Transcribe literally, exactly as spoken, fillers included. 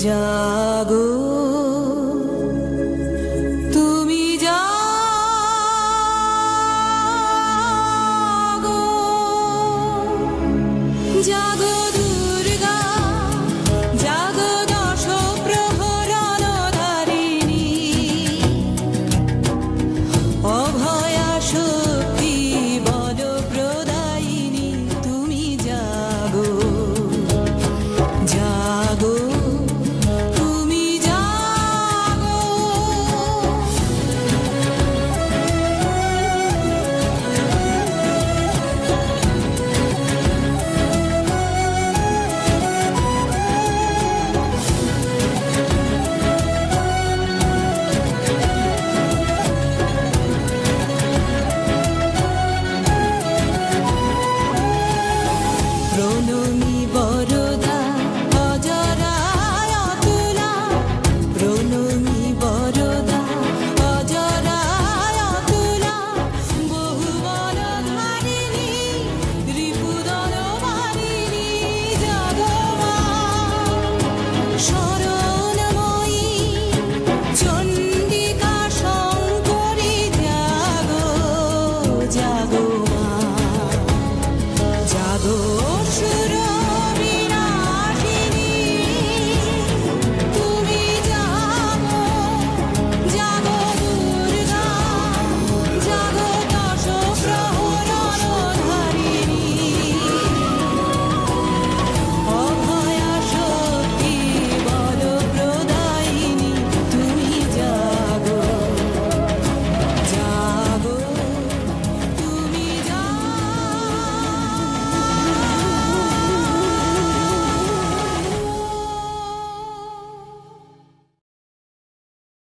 জাগো তুমি জাগো জাগো দুর্গা জাগো দশ প্রহরণ ধারিণী অভয়া শক্তি বল প্রদায়িনী তুমি জাগো জাগো তুমি জাগো প্রণমী বরদা অজরায় অতুলা প্রণমী বরদা অজরায় অতুলা বহুবল ধারিণী রিপুদল মারিণী জাগো মা শরণময়ী চণ্ডিকা শঙ্করী জাগো জাগো